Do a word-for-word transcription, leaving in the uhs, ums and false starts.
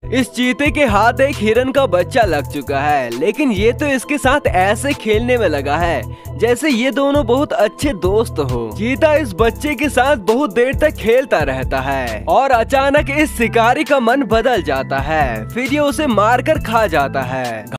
इस चीते के हाथ एक हिरन का बच्चा लग चुका है, लेकिन ये तो इसके साथ ऐसे खेलने में लगा है जैसे ये दोनों बहुत अच्छे दोस्त हो। चीता इस बच्चे के साथ बहुत देर तक खेलता रहता है और अचानक इस शिकारी का मन बदल जाता है, फिर ये उसे मारकर खा जाता है।